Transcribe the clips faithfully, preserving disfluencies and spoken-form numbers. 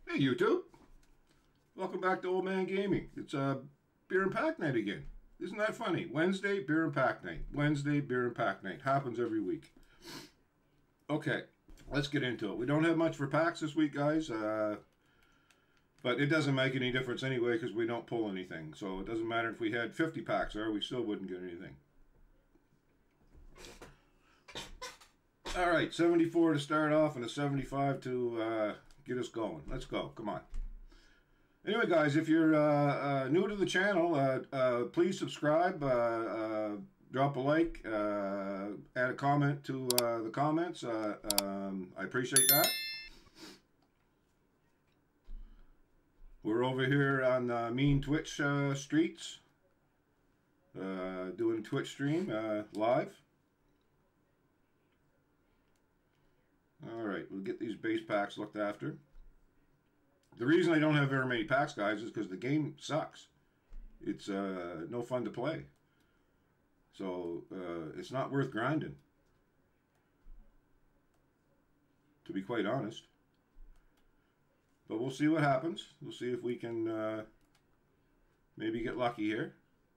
Hey YouTube, welcome back to Old Man Gaming. It's uh, beer and pack night again. Isn't that funny? Wednesday, beer and pack night. Wednesday, beer and pack night. Happens every week. Okay, let's get into it. We don't have much for packs this week, guys. Uh, but it doesn't make any difference anyway because we don't pull anything. So it doesn't matter if we had fifty packs there, we still wouldn't get anything. Alright, seventy-four to start off and a seventy-five to uh, get us going. Let's go. Come on. Anyway, guys, if you're uh, uh, new to the channel, uh, uh, please subscribe, uh, uh, drop a like, uh, add a comment to uh, the comments. Uh, um, I appreciate that. We're over here on uh, Mean Twitch uh, streets, uh, doing Twitch stream uh, live. Alright, we'll get these base packs looked after. The reason I don't have very many packs, guys, is because the game sucks. It's uh, no fun to play. So, uh, it's not worth grinding. To be quite honest. But we'll see what happens. We'll see if we can uh, maybe get lucky here.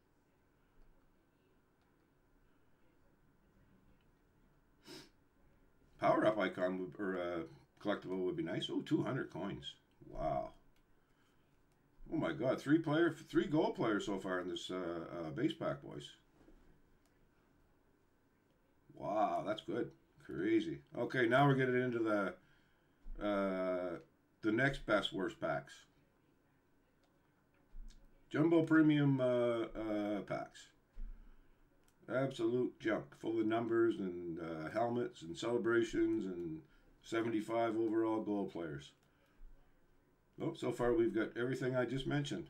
Power-up icon would, or uh, collectible would be nice. Oh, two hundred coins. Wow. Oh my God, three player, three gold players so far in this uh, uh, base pack, boys. Wow, that's good. Crazy. Okay, now we're getting into the uh, the next best worst packs. Jumbo Premium uh, uh, packs. Absolute junk, full of numbers and uh, helmets and celebrations and seventy-five overall gold players. Oh, so far we've got everything I just mentioned.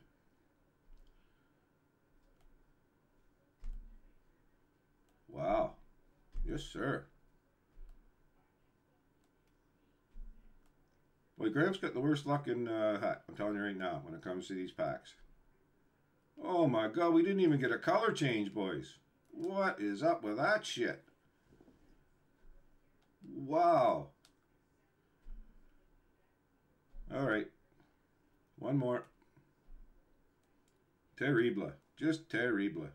Wow. Yes, sir. Boy, Gramps got the worst luck in uh, hat, I'm telling you right now, when it comes to these packs. Oh my God, we didn't even get a color change, boys. What is up with that shit? Wow. Alright. One more. Terrible. Just terrible.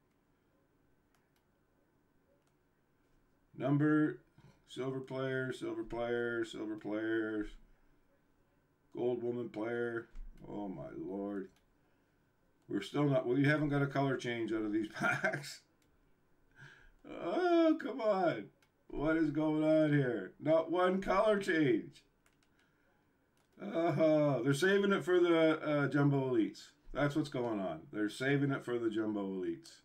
Number, silver player, silver player, silver players, gold woman player. Oh my Lord. We're still not, we haven't got a color change out of these packs. Oh, come on. What is going on here? Not one color change. Uh, they're saving it for the uh, Jumbo Elites. That's what's going on. They're saving it for the Jumbo Elites.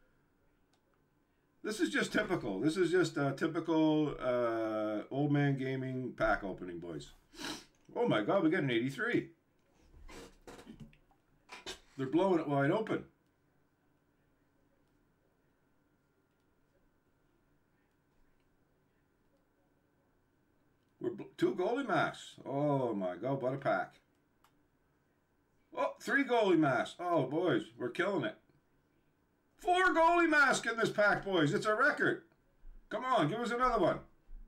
This is just typical. This is just a typical uh, old man gaming pack opening, boys. Oh my God, we got an eighty-three. They're blowing it wide open. We're two goalie masks. Oh my God, what a pack. Oh, three goalie masks. Oh, boys, we're killing it. Four goalie masks in this pack, boys. It's a record. Come on, give us another one.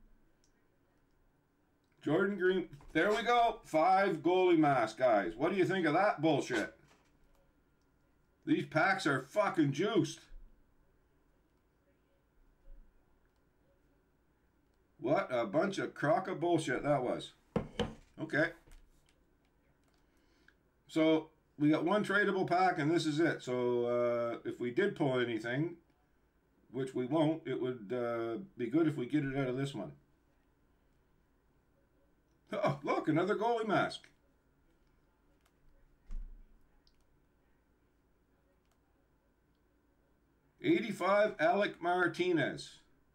Jordan Green. There we go. Five goalie masks, guys. What do you think of that bullshit? These packs are fucking juiced. What a bunch of crock of bullshit that was. Okay. So, we got one tradable pack and this is it. So, uh, if we did pull anything, which we won't, it would uh, be good if we get it out of this one. Oh, look, another goalie mask. eighty-five, Alec Martinez.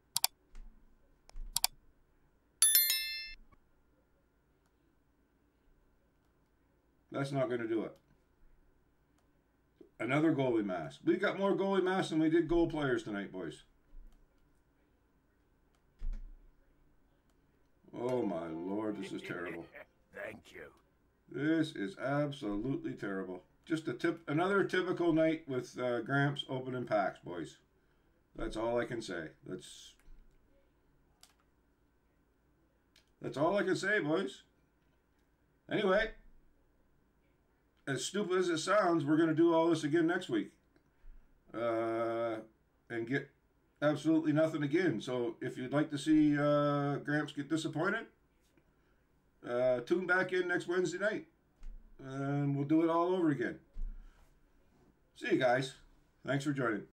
That's not going to do it. Another goalie mask. We got more goalie masks than we did goal players tonight, boys. Oh my Lord, this is terrible. Thank you. This is absolutely terrible. Just a tip, another typical night with uh, Gramps opening packs, boys. That's all I can say. That's that's all I can say, boys. Anyway, as stupid as it sounds, we're going to do all this again next week. Uh, and get absolutely nothing again. So if you'd like to see uh, Gramps get disappointed, uh, tune back in next Wednesday night. And we'll do it all over again. See you guys. Thanks for joining.